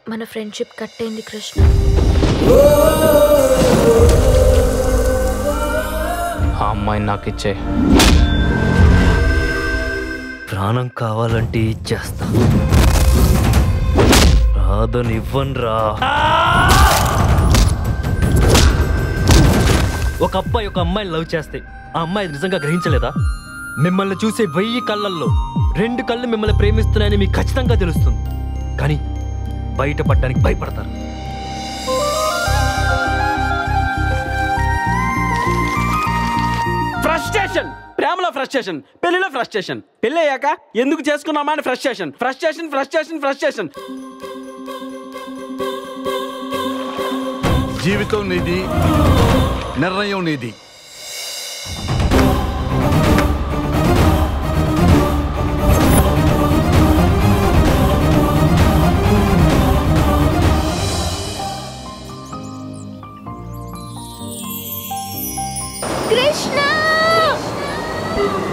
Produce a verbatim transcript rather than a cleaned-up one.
మన ఫ్రెండ్షిప్ కట్టయింది కృష్ణ. ఆ అమ్మాయిని నాకు ఇచ్చే. ప్రాణం కావాలంటే ఇచ్చేస్తా, రాదని ఇవ్వనురా. ఒక అబ్బాయి ఒక అమ్మాయిని లవ్ చేస్తే ఆ అమ్మాయి నిజంగా గ్రహించలేదా? మిమ్మల్ని చూసే వెయ్యి కళ్ళల్లో రెండు కళ్ళు మిమ్మల్ని ప్రేమిస్తున్నాయని మీకు ఖచ్చితంగా తెలుస్తుంది, కానీ బయటపడడానికి భయపడతారు. ఫ్రస్ట్రేషన్, ప్రేమలో ఫ్రస్ట్రేషన్, పెళ్లిలో ఫ్రస్ట్రేషన్, పెళ్లి అయ్యాక ఎందుకు చేసుకున్నామా అని ఫ్రస్ట్రేషన్, ఫ్రస్ట్రేషన్ ఫ్రస్ట్రేషన్ ఫ్రస్ట్రేషన్. జీవితం నీది, నిర్ణయం నీది. కృష్ణ